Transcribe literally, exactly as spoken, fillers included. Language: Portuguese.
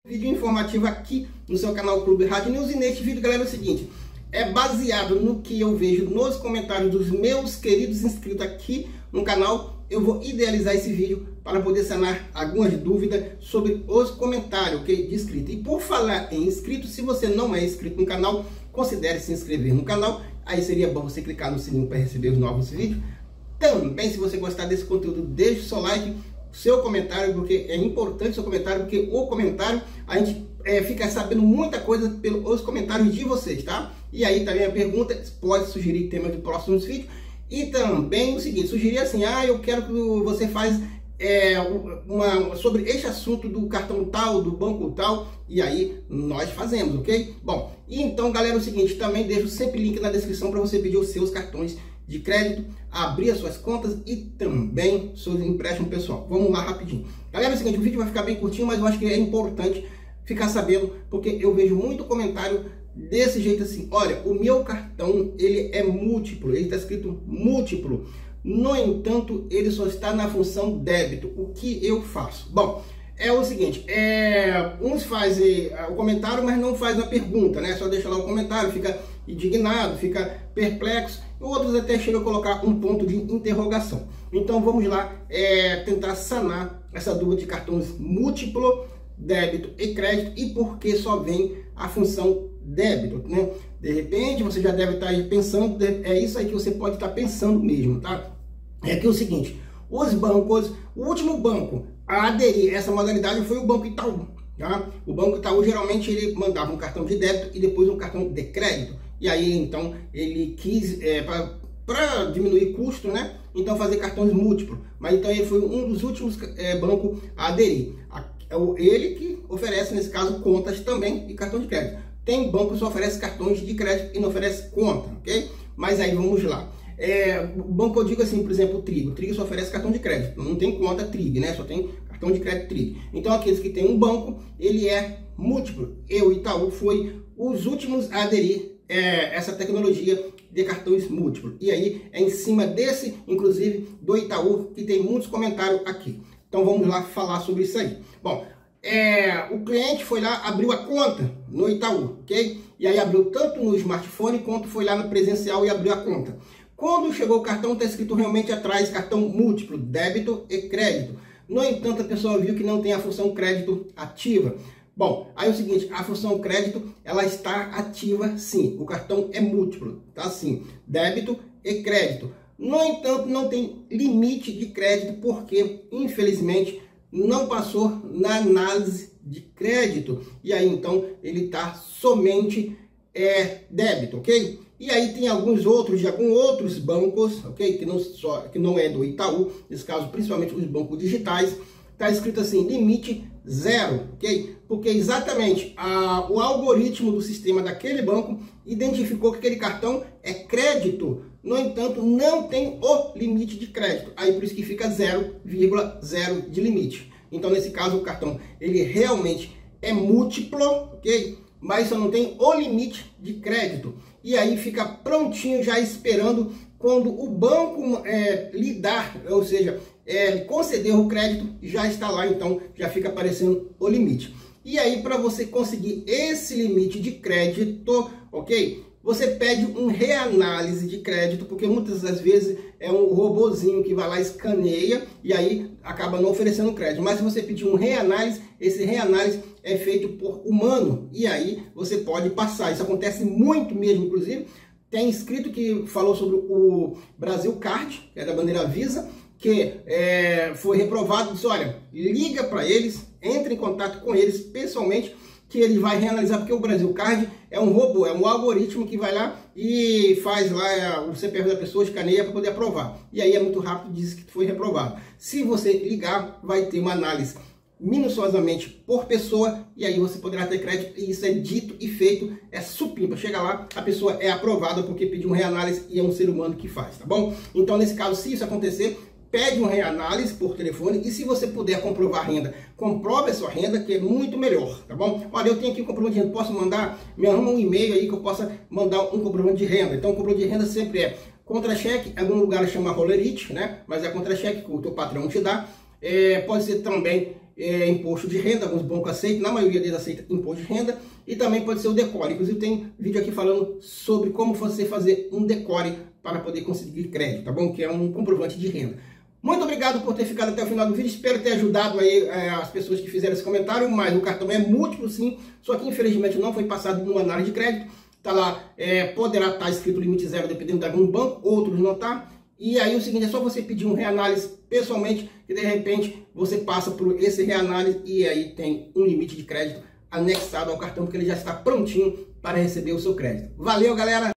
Vídeo informativo aqui no seu canal Clube Hard News. E neste vídeo, galera, é o seguinte: é baseado no que eu vejo nos comentários dos meus queridos inscritos aqui no canal. Eu vou idealizar esse vídeo para poder sanar algumas dúvidas sobre os comentários, ok, de inscrito. E por falar em inscrito, se você não é inscrito no canal, considere se inscrever no canal. Aí seria bom você clicar no sininho para receber os novos vídeos. Também, se você gostar desse conteúdo, deixe o seu like, seu comentário, porque é importante o seu comentário, porque o comentário, a gente é, fica sabendo muita coisa pelos comentários de vocês, tá? E aí também a pergunta, pode sugerir temas de próximos vídeos. E também o seguinte, sugerir assim, ah, eu quero que você faz é, uma, sobre este assunto do cartão tal, do banco tal, e aí nós fazemos, ok? Bom, e então, galera, é o seguinte, também deixo sempre link na descrição para você pedir os seus cartões de crédito, abrir as suas contas e também seus empréstimos pessoal. Vamos lá rapidinho. Galera, é o seguinte, o vídeo vai ficar bem curtinho, mas eu acho que é importante ficar sabendo, porque eu vejo muito comentário desse jeito assim: olha, o meu cartão, ele é múltiplo, ele está escrito múltiplo, no entanto, ele só está na função débito. O que eu faço? Bom, é o seguinte, é, uns fazem o comentário, mas não faz a pergunta, né? Só deixa lá o comentário, fica indignado, fica perplexo, e outros até chegam a colocar um ponto de interrogação. Então vamos lá é, tentar sanar essa dúvida de cartões múltiplo, débito e crédito, e por que só vem a função débito, né? De repente você já deve estar aí pensando, é isso aí que você pode estar pensando mesmo, tá? É que é o seguinte, os bancos, o último banco a aderir a essa modalidade foi o Banco Itaú, tá? O Banco Itaú geralmente ele mandava um cartão de débito e depois um cartão de crédito, e aí então ele quis, é, para diminuir custo, né? Então fazer cartões múltiplos, mas então ele foi um dos últimos é, bancos a aderir. Ele que oferece, nesse caso, contas também e cartão de crédito. Tem banco que só oferece cartões de crédito e não oferece conta, ok? Mas aí vamos lá. É, o banco, eu digo assim, por exemplo, o Trig. O Trig só oferece cartão de crédito, não tem conta Trig, né? Só tem cartão de crédito Trig. Então aqueles que têm um banco, ele é múltiplo. Eu, Itaú, foi os últimos a aderir é, essa tecnologia de cartões múltiplos. E aí é em cima desse, inclusive, do Itaú, que tem muitos comentários aqui. Então vamos lá falar sobre isso aí. Bom, é, o cliente foi lá, abriu a conta no Itaú, ok? E aí abriu tanto no smartphone quanto foi lá no presencial e abriu a conta. Quando chegou o cartão, está escrito realmente atrás cartão múltiplo, débito e crédito. No entanto, a pessoa viu que não tem a função crédito ativa. Bom, aí é o seguinte, a função crédito, ela está ativa sim, o cartão é múltiplo, tá sim, débito e crédito. No entanto, não tem limite de crédito, porque, infelizmente, não passou na análise de crédito. E aí, então, ele está somente é, débito, ok? E aí tem alguns outros, de alguns outros bancos, ok? Que não, só, que não é do Itaú, nesse caso, principalmente os bancos digitais, está escrito assim, limite zero, ok? Porque exatamente a, o algoritmo do sistema daquele banco identificou que aquele cartão é crédito. No entanto, não tem o limite de crédito. Aí por isso que fica zero vírgula zero de limite. Então, nesse caso, o cartão ele realmente é múltiplo, ok? Mas só não tem o limite de crédito. E aí fica prontinho já esperando quando o banco é, lhe dar, ou seja, é, conceder o crédito, já está lá, então já fica aparecendo o limite. E aí, para você conseguir esse limite de crédito, ok? Você pede um reanálise de crédito, porque muitas das vezes é um robozinho que vai lá, escaneia e aí acaba não oferecendo crédito. Mas se você pedir um reanálise, esse reanálise é feito por humano e aí você pode passar. Isso acontece muito mesmo, inclusive. Tem inscrito que falou sobre o Brasil Card, que é da bandeira Visa, que é, foi reprovado. Disse, olha, liga para eles, entre em contato com eles pessoalmente, que ele vai reanalisar, porque o Brasil Card é um robô, é um algoritmo que vai lá e faz lá o C P F da pessoa, escaneia para poder aprovar. E aí é muito rápido, diz que foi reprovado. Se você ligar, vai ter uma análise minuciosamente por pessoa, e aí você poderá ter crédito, e isso é dito e feito, é supimpa. Chega lá, a pessoa é aprovada porque pediu um reanálise e é um ser humano que faz, tá bom? Então, nesse caso, se isso acontecer, pede uma reanálise por telefone, e se você puder comprovar a renda, comprove a sua renda, que é muito melhor, tá bom? Olha, eu tenho aqui um comprovante de renda, posso mandar, me arruma um e-mail aí que eu possa mandar um comprovante de renda. Então, o comprovante de renda sempre é contra-cheque, em algum lugar chama Rolerite, né? Mas é contra-cheque que o teu patrão te dá. É, pode ser também é, imposto de renda, alguns bancos aceitam, na maioria deles aceita imposto de renda, e também pode ser o decore. Inclusive tem vídeo aqui falando sobre como você fazer um decore para poder conseguir crédito, tá bom? Que é um comprovante de renda. Muito obrigado por ter ficado até o final do vídeo, espero ter ajudado aí é, as pessoas que fizeram esse comentário, mas o cartão é múltiplo sim, só que infelizmente não foi passado numa análise de crédito, tá lá, é, poderá estar escrito limite zero dependendo de algum banco, outros não tá, e aí o seguinte, é só você pedir um reanálise pessoalmente, que de repente você passa por esse reanálise e aí tem um limite de crédito anexado ao cartão, porque ele já está prontinho para receber o seu crédito. Valeu, galera!